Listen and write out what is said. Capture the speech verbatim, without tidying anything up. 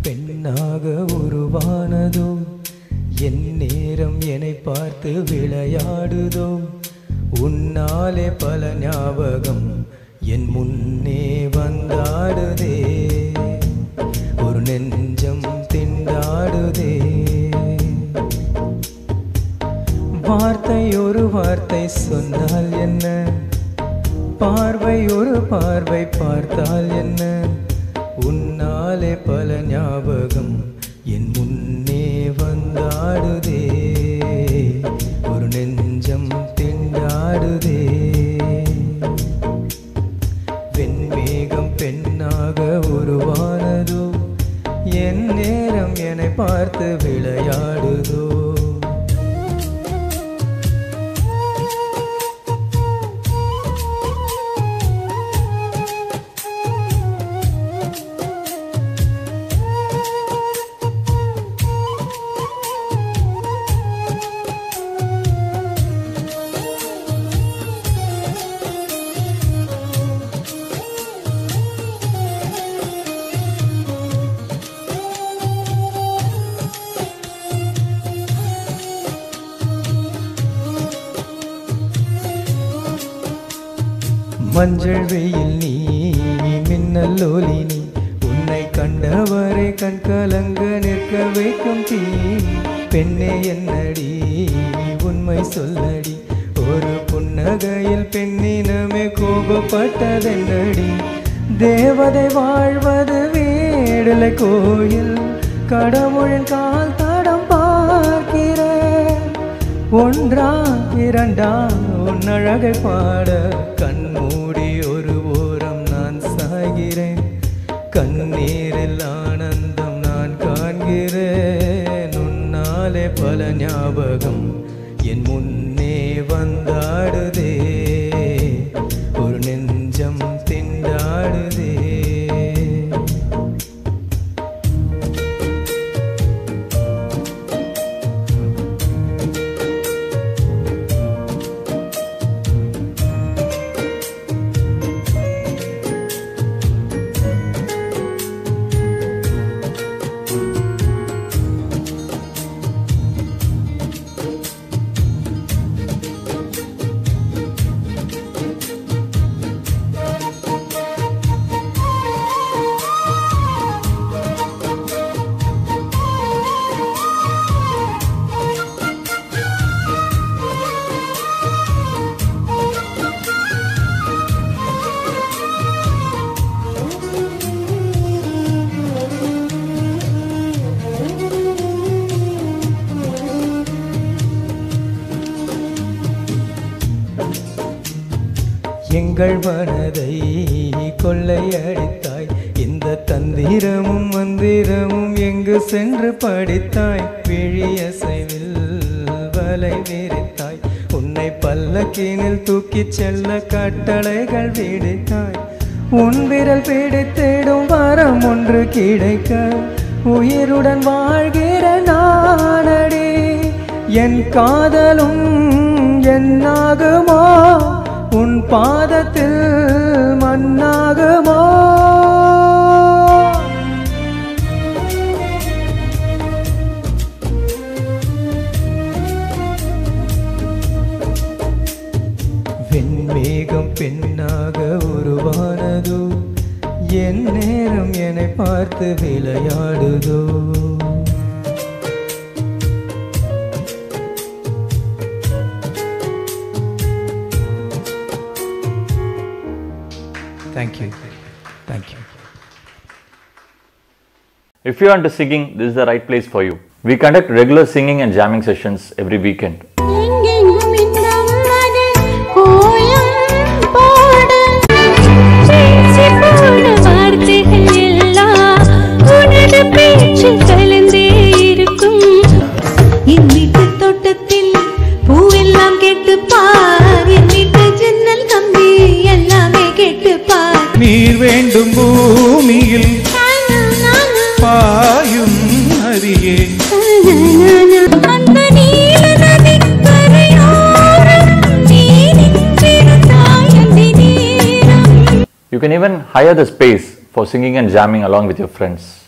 பெண்ணாக உருவானதோ என் நேரம் என்னை பார்த்து விளையாடுதோ உன்னாலே பல ஞாபகம் என் முன்னே வந்தாடுதே ஒரு நெஞ்சம் திண்டாடுதே வார்த்தை ஒரு வார்த்தை சொன்னால் என்ன பார்வை ஒரு பார்வை பார்த்தால் என்ன உன்னாலே பல ஞாபகம் என் முன்னே வந்தாடுதே ஒரு நெஞ்சம் திண்டாடுதே வெண்மேகம் பெண்ணாக உருவானதோ என் நேரம் என்னை பார்த்து விளையாடுதோ மஞ்சள் வெயில் நீ மின்னல் ஒளி நீ உன்னை கண்டவரை கண் கலங்க நிற்க வைக்கும் தீ பெண்ணே என்னடி உண்மை சொல்லடி ஒரு புன்னகையில் பெண்ணினமே கோபப்பட்டதென்னடி தேவதை வாழ்வது வீடலை கோயில் கடவுளின் கால் தடம் பார்க்கிறேன் ஒன்றா இரண்டா உன் அழகை பாட கண்மூடி ஒரு ஓரம் நான் சாகிறேன் கண்ணீரில் ஆனந்தம் நான் காண்கிறேன் உன்னாலே பல ஞாபகம் என் முன்னே வந்தாடுதே ஒரு நெஞ்சம் திண்டாடுதே எங்கள் மனதை கொள்ளையடித்தாய் இந்த தந்திரமும் மந்திரமும் எங்கு சென்று படித்தாய் விழியசைவில் வலை விரித்தாய் உன்னை பல்லக்கினில் தூக்கிச் செல்ல கட்டளைகள் விடுத்தாய் உன் விரல் பிடித்திடும் வரம் ஒன்று கிடைக்க உயிருடன் வாழ்கிற நானடி என் காதலும் என்னாகுமோ உன் பாதத்தில் மண்ணாகுமோ வெண்மேகம் பெண்ணாக உருவானதோ என் நேரம் என்னை பார்த்து விளையாடுதோ Thank you. Thank you. If you are into singing, this is the right place for you. We conduct regular singing and jamming sessions every weekend. நீர் வேண்டும் பூமியில் பாயும் நதியே You can even hire the space for singing and jamming along with your friends.